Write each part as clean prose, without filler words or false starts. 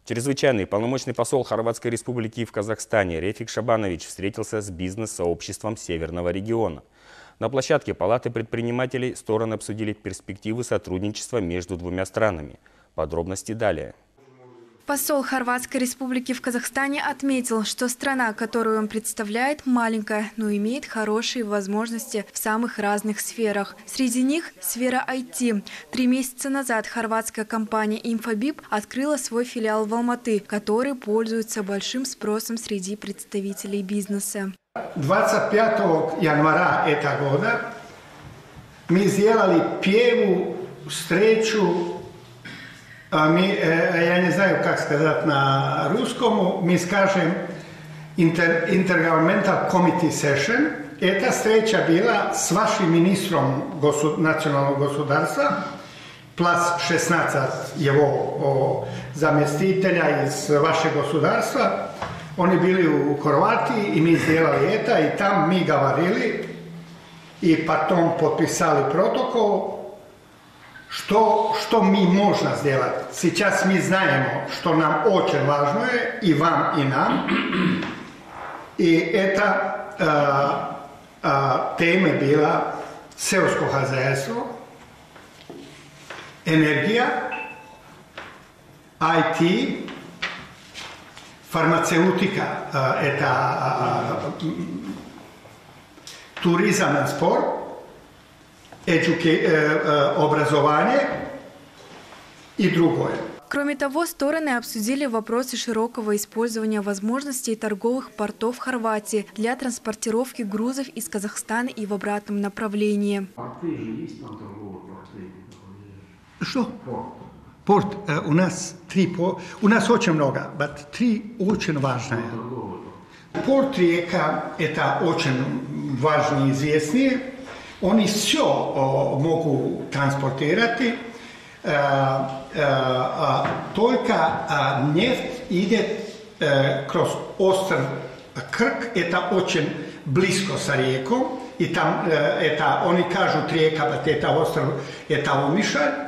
Чрезвычайный полномочный посол Хорватской республики в Казахстане Рефик Шабанович встретился с бизнес-сообществом Северного региона. На площадке Палаты предпринимателей стороны обсудили перспективы сотрудничества между двумя странами. Подробности далее. Посол Хорватской республики в Казахстане отметил, что страна, которую он представляет, маленькая, но имеет хорошие возможности в самых разных сферах. Среди них сфера IT. 3 месяца назад хорватская компания Infobip открыла свой филиал в Алматы, который пользуется большим спросом среди представителей бизнеса. 25. января этого года мы сделали первую встречу. Я не знаю, как сказать на русском, мы скажем Intergovernmental Committee Session. Эта встреча была с вашим министром национального государства, плюс 16 его заместителя из вашего государства. Они были в Хорватии, и мы сделали это, и там мы говорили, и потом подписали протокол. Что мы можем сделать? Сейчас мы знаем, что нам очень важно, и вам, и нам. И эта тема была сельское хозяйство, энергия, IT, фармацевтика, это туризм и спорт, образование и другое. Кроме того, стороны обсудили вопросы широкого использования возможностей торговых портов Хорватии для транспортировки грузов из Казахстана и в обратном направлении. Порты же есть там торговые порты? Что? Порт. У нас 3 порта. У нас очень много, но 3 очень важные. Порт река – это очень важные, известные. Они все могут транспортировать, только нефть идет сквозь остров Крк, это очень близко с рекой, и там это, они кажут река, это остров, это Умиша,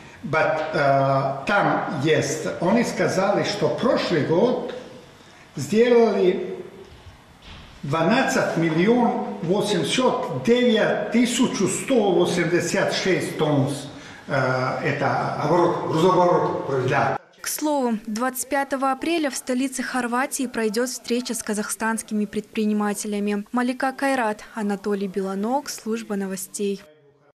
там есть, они сказали, что прошлый год сделали 12 миллионов 809 186 тонн. Это грузооборот. Да. К слову, 25 апреля в столице Хорватии пройдет встреча с казахстанскими предпринимателями. Малика Кайрат, Анатолий Белоног, служба новостей.